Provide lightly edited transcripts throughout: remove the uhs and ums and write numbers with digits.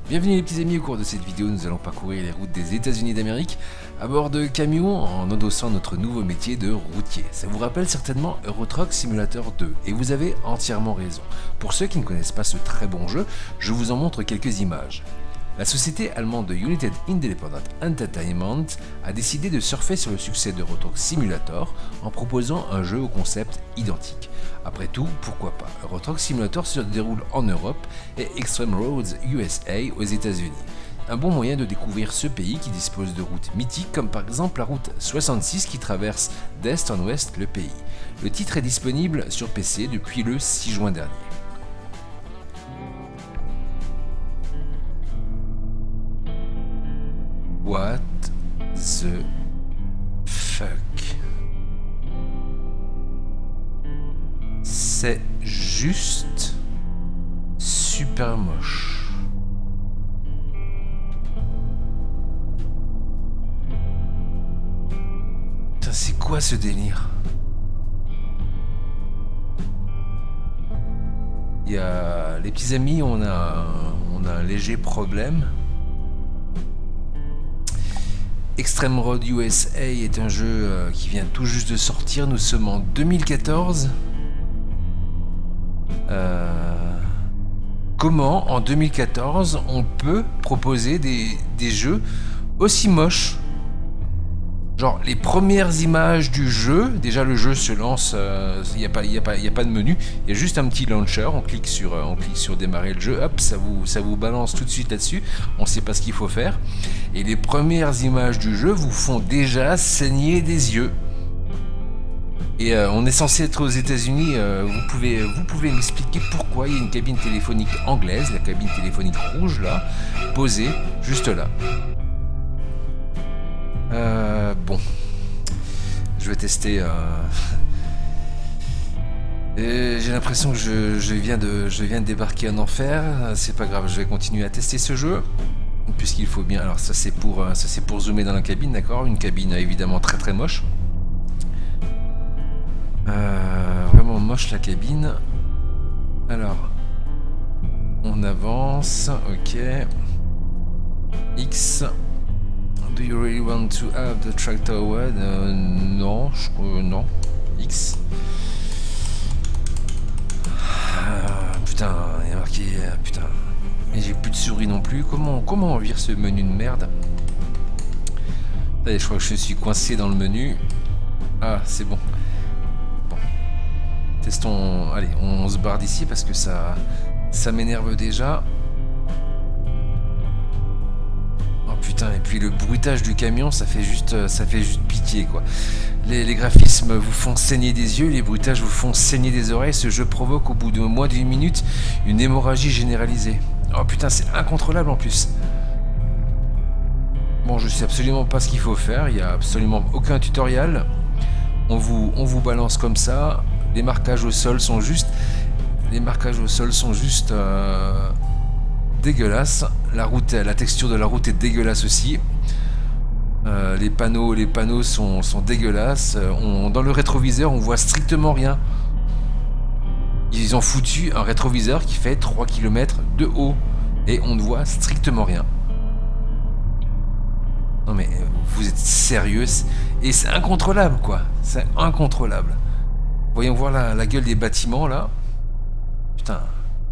Bienvenue les petits amis, au cours de cette vidéo nous allons parcourir les routes des États-Unis d'Amérique à bord de camions en endossant notre nouveau métier de routier. Ça vous rappelle certainement Euro Truck Simulator 2 et vous avez entièrement raison. Pour ceux qui ne connaissent pas ce très bon jeu, je vous en montre quelques images. La société allemande de United Independent Entertainment a décidé de surfer sur le succès d'Euro Truck Simulator en proposant un jeu au concept identique. Après tout, pourquoi pas? Euro Truck Simulator se déroule en Europe et Extreme Roads USA aux États-Unis. Un bon moyen de découvrir ce pays qui dispose de routes mythiques comme par exemple la route 66 qui traverse d'est en ouest le pays. Le titre est disponible sur PC depuis le 6 juin dernier. What the fuck? C'est juste super moche. Putain, c'est quoi ce délire? Il y a les petits amis, on a un léger problème. Extreme Road USA est un jeu qui vient tout juste de sortir, nous sommes en 2014. Comment en 2014 on peut proposer des jeux aussi moches? Genre les premières images du jeu, déjà le jeu se lance, il n'y a pas de menu, il y a juste un petit launcher, on clique sur démarrer le jeu, hop, ça vous balance tout de suite là-dessus, on ne sait pas ce qu'il faut faire. Et les premières images du jeu vous font déjà saigner des yeux. Et on est censé être aux États-Unis, vous pouvez m'expliquer pourquoi il y a une cabine téléphonique anglaise, la cabine téléphonique rouge là, posée juste là. Bon, je vais tester. J'ai l'impression que je viens de débarquer en enfer. C'est pas grave, je vais continuer à tester ce jeu puisqu'il faut bien. Alors ça c'est pour zoomer dans la cabine, d'accord. Une cabine évidemment très très moche. Vraiment moche la cabine. Alors, on avance, ok. X. Do you really want to have the tractor away? Non, non. X. Putain, il y a marqué. Putain. Mais j'ai plus de souris non plus. Comment on vire ce menu de merde? Allez, je crois que je suis coincé dans le menu. Ah, c'est bon. Bon. Testons. Allez, on se barre d'ici parce que ça m'énerve déjà. Putain, et puis le bruitage du camion, ça fait juste pitié quoi. Les graphismes vous font saigner des yeux, les bruitages vous font saigner des oreilles. Ce jeu provoque au bout de moins d'une minute une hémorragie généralisée. Oh putain, c'est incontrôlable en plus. Bon, je sais absolument pas ce qu'il faut faire, il n'y a absolument aucun tutoriel. On vous balance comme ça. Les marquages au sol sont juste dégueulasse. La texture de la route est dégueulasse aussi. Les panneaux sont dégueulasses. Dans le rétroviseur, on voit strictement rien. Ils ont foutu un rétroviseur qui fait 3 km de haut et on ne voit strictement rien. Non mais vous êtes sérieux? Et c'est incontrôlable quoi. C'est incontrôlable. Voyons voir la gueule des bâtiments là. Putain.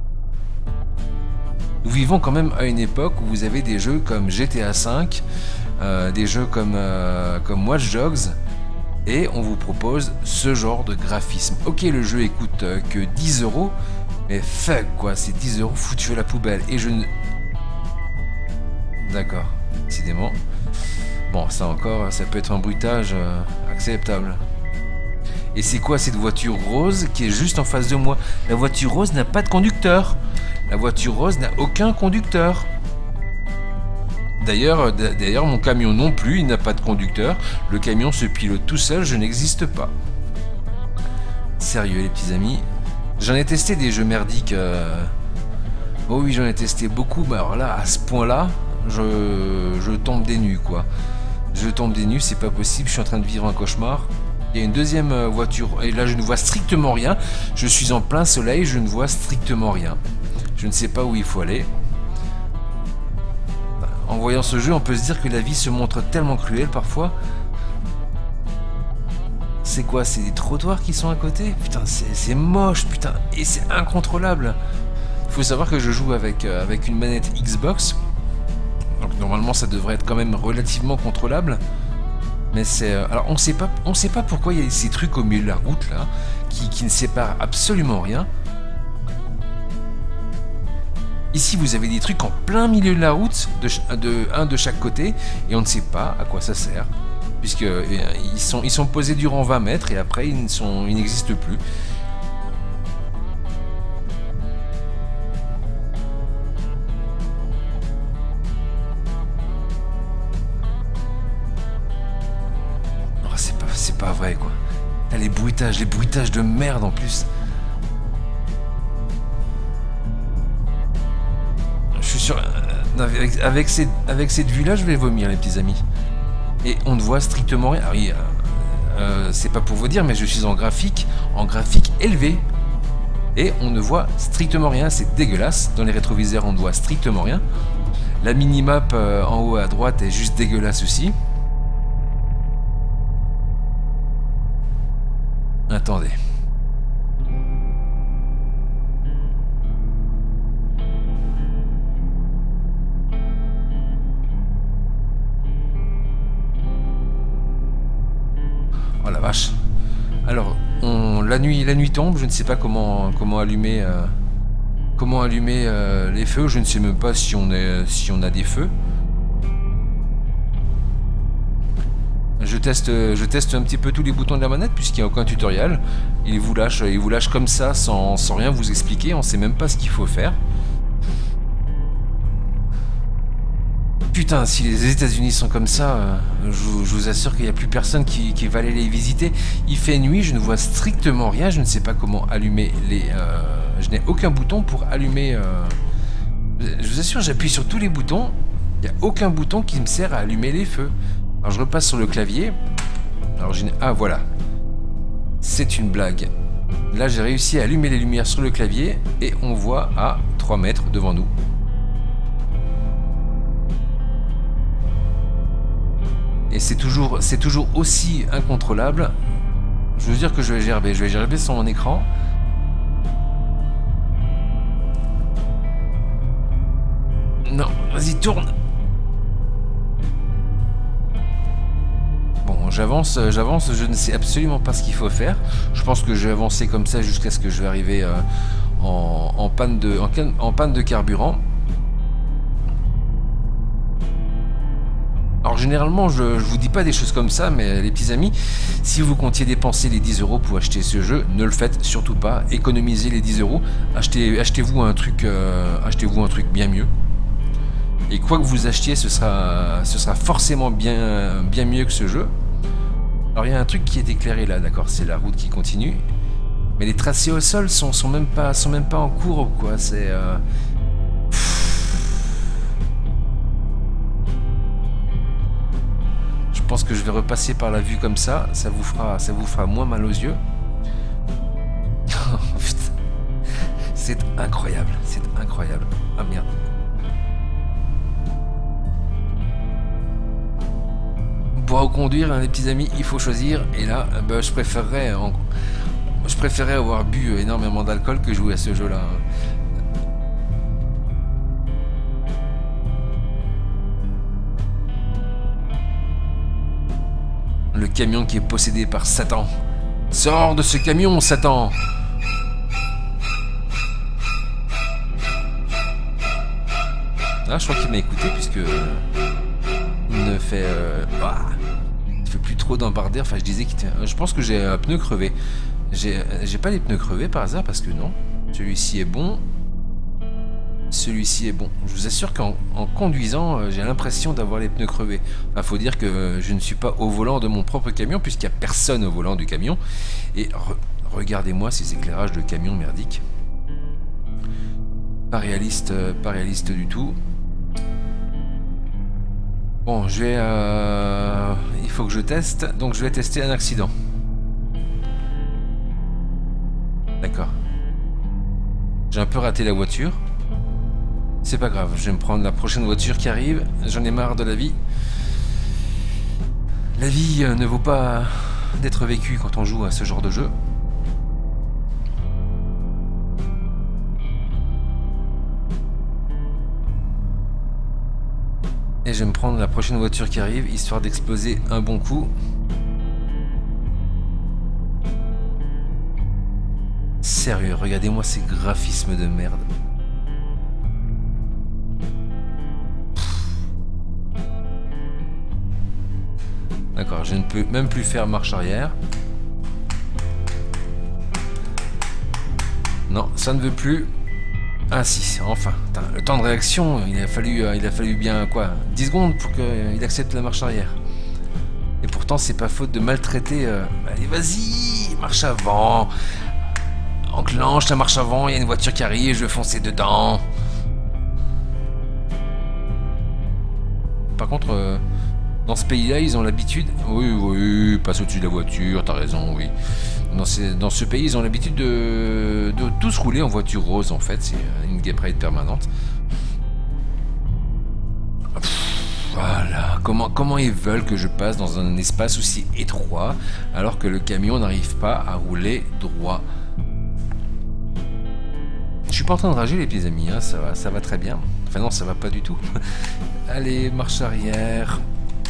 Nous vivons quand même à une époque où vous avez des jeux comme GTA V, des jeux comme Watch Dogs, et on vous propose ce genre de graphisme. Ok, le jeu il coûte que 10 €, mais fuck quoi, c'est 10 € foutu à la poubelle. Et je ne... D'accord, décidément. Bon, ça encore, ça peut être un bruitage acceptable. Et c'est quoi cette voiture rose qui est juste en face de moi? La voiture rose n'a pas de conducteur. La voiture rose n'a aucun conducteur. D'ailleurs, mon camion non plus, il n'a pas de conducteur. Le camion se pilote tout seul, je n'existe pas. Sérieux les petits amis. J'en ai testé des jeux merdiques. Oh oui, j'en ai testé beaucoup. Mais alors là, à ce point-là, je tombe des nues quoi. Je tombe des nues, c'est pas possible, je suis en train de vivre un cauchemar. Il y a une deuxième voiture, et là je ne vois strictement rien. Je suis en plein soleil, je ne vois strictement rien. Je ne sais pas où il faut aller. En voyant ce jeu, on peut se dire que la vie se montre tellement cruelle parfois. C'est quoi? C'est des trottoirs qui sont à côté? Putain, c'est moche, putain, et c'est incontrôlable. Il faut savoir que je joue avec une manette Xbox. Donc normalement ça devrait être quand même relativement contrôlable. Mais c'est... alors on sait pas pourquoi il y a ces trucs au milieu de la route là, qui ne séparent absolument rien. Ici vous avez des trucs en plein milieu de la route, un de chaque côté, et on ne sait pas à quoi ça sert. Puisque ils sont posés durant 20 mètres et après ils n'existent plus. Oh, c'est pas vrai quoi. Là, les bruitages de merde en plus. Je suis sûr, avec cette vue là je vais vomir les petits amis. Et on ne voit strictement rien. Ah oui, c'est pas pour vous dire, mais je suis en graphique élevé. Et on ne voit strictement rien, c'est dégueulasse. Dans les rétroviseurs, on ne voit strictement rien. La minimap en haut à droite est juste dégueulasse aussi. Attendez. Oh la vache. Alors, la nuit tombe, je ne sais pas comment allumer les feux, je ne sais même pas si on a des feux. Je teste un petit peu tous les boutons de la manette puisqu'il n'y a aucun tutoriel. Il vous lâche comme ça sans rien vous expliquer, on ne sait même pas ce qu'il faut faire. Putain, si les États-Unis sont comme ça, je vous assure qu'il n'y a plus personne qui va aller les visiter. Il fait nuit, je ne vois strictement rien, je ne sais pas comment allumer les... je n'ai aucun bouton pour allumer... je vous assure, j'appuie sur tous les boutons, il n'y a aucun bouton qui me sert à allumer les feux. Alors je repasse sur le clavier. Alors ah voilà, c'est une blague. Là j'ai réussi à allumer les lumières sur le clavier et on voit à 3 mètres devant nous. Et c'est toujours aussi incontrôlable. Je veux dire que je vais gerber sur mon écran. Non, vas-y, tourne. Bon, j'avance, je ne sais absolument pas ce qu'il faut faire. Je pense que je vais avancer comme ça jusqu'à ce que je vais arriver en panne de carburant. Alors généralement je vous dis pas des choses comme ça, mais les petits amis, si vous comptiez dépenser les 10 € pour acheter ce jeu, ne le faites surtout pas, économisez les 10 €, achetez-vous un truc bien mieux. Et quoi que vous achetiez, ce sera forcément bien mieux que ce jeu. Alors il y a un truc qui est éclairé là, d'accord, c'est la route qui continue, mais les tracés au sol sont même pas en courbe quoi, c'est je pense que je vais repasser par la vue comme ça vous fera moins mal aux yeux. C'est incroyable, c'est incroyable. Ah merde. Pour reconduire, hein, les petits amis, il faut choisir. Et là, bah, je préférerais avoir bu énormément d'alcool que jouer à ce jeu-là. Le camion qui est possédé par Satan. Sors de ce camion, Satan! Ah, je crois qu'il m'a écouté puisque il ne fait plus trop d'embarder. Enfin, je disais je pense que j'ai un pneu crevé. J'ai pas les pneus crevés par hasard parce que non. Celui-ci est bon. Celui-ci est bon. Je vous assure qu'en conduisant, j'ai l'impression d'avoir les pneus crevés. Enfin, faut dire que je ne suis pas au volant de mon propre camion puisqu'il n'y a personne au volant du camion. Et regardez-moi ces éclairages de camion merdiques. Pas réaliste du tout. Bon, il faut que je teste, donc je vais tester un accident. D'accord. J'ai un peu raté la voiture. C'est pas grave, je vais me prendre la prochaine voiture qui arrive. J'en ai marre de la vie. La vie ne vaut pas d'être vécue quand on joue à ce genre de jeu. Et je vais me prendre la prochaine voiture qui arrive, histoire d'exploser un bon coup. Sérieux, regardez-moi ces graphismes de merde. D'accord, je ne peux même plus faire marche arrière. Non, ça ne veut plus. Ah si, enfin. Putain, le temps de réaction, il a fallu bien quoi 10 secondes pour qu'il accepte la marche arrière. Et pourtant, c'est pas faute de maltraiter. Allez, vas-y, marche avant. Enclenche la marche avant, il y a une voiture qui arrive, je vais foncer dedans. Par contre, dans ce pays-là, ils ont l'habitude... Oui, passe au-dessus de la voiture, t'as raison, oui. Dans ce pays, ils ont l'habitude de tous rouler en voiture rose, en fait. C'est une gay pride permanente. Voilà, comment ils veulent que je passe dans un espace aussi étroit, alors que le camion n'arrive pas à rouler droit. Je suis pas en train de rager les petits amis, hein, ça va très bien. Enfin non, ça va pas du tout. Allez, marche arrière.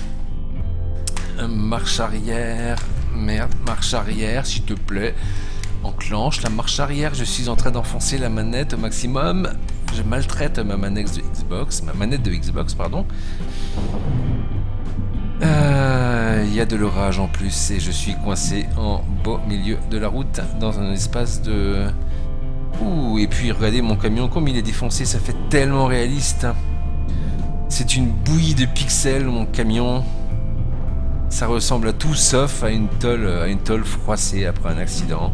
Marche arrière. Merde, marche arrière, s'il te plaît. Enclenche la marche arrière. Je suis en train d'enfoncer la manette au maximum. Je maltraite ma manette de Xbox, pardon. Il y a de l'orage en plus et je suis coincé en beau milieu de la route dans un espace de... Ouh, et puis regardez mon camion, comme il est défoncé, ça fait tellement réaliste. C'est une bouillie de pixels, mon camion. Ça ressemble à tout sauf à une tôle froissée après un accident.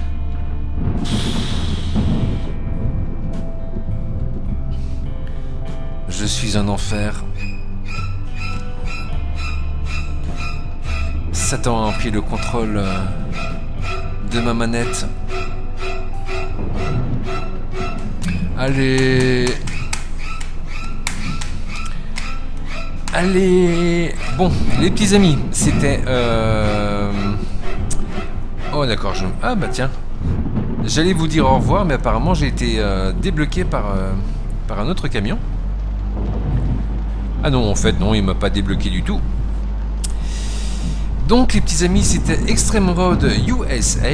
Je suis un enfer. Satan a pris le contrôle de ma manette. Allez. Allez. Bon, les petits amis, c'était... Oh d'accord, Ah bah tiens. J'allais vous dire au revoir, mais apparemment j'ai été débloqué par un autre camion. Ah non, en fait, non, il m'a pas débloqué du tout. Donc les petits amis, c'était Extreme Road USA.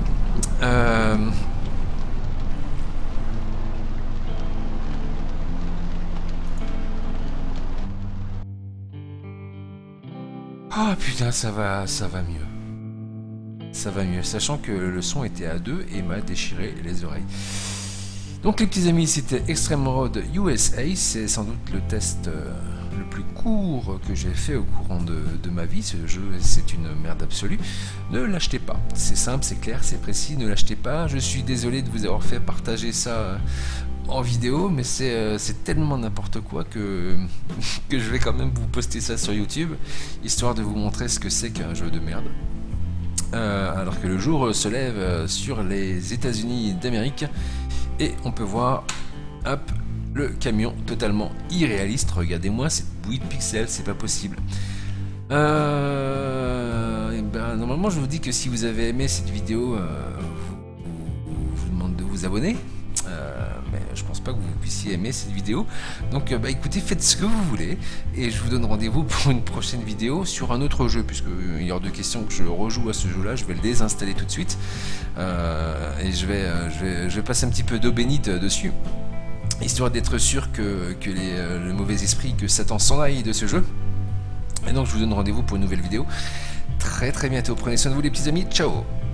Ah putain, ça va mieux. Ça va mieux, sachant que le son était à 2 et m'a déchiré les oreilles. Donc les petits amis, c'était Extreme Road USA, c'est sans doute le test le plus court que j'ai fait au courant de ma vie. Ce jeu, c'est une merde absolue. Ne l'achetez pas, c'est simple, c'est clair, c'est précis, ne l'achetez pas. Je suis désolé de vous avoir fait partager ça en vidéo, mais c'est tellement n'importe quoi que je vais quand même vous poster ça sur YouTube, histoire de vous montrer ce que c'est qu'un jeu de merde. Alors que le jour se lève sur les États-Unis d'Amérique et on peut voir, hop, le camion totalement irréaliste. Regardez-moi cette bouillie de pixels, c'est pas possible. Et ben, normalement, je vous dis que si vous avez aimé cette vidéo, je vous demande de vous abonner. Mais je pense pas que vous puissiez aimer cette vidéo, donc bah écoutez, faites ce que vous voulez et je vous donne rendez-vous pour une prochaine vidéo sur un autre jeu, puisque il est hors de question que je rejoue à ce jeu là. Je vais le désinstaller tout de suite et je vais passer un petit peu d'eau bénite dessus, histoire d'être sûr que le mauvais esprit, que Satan s'en aille de ce jeu. Et donc je vous donne rendez-vous pour une nouvelle vidéo très bientôt. Prenez soin de vous les petits amis, ciao.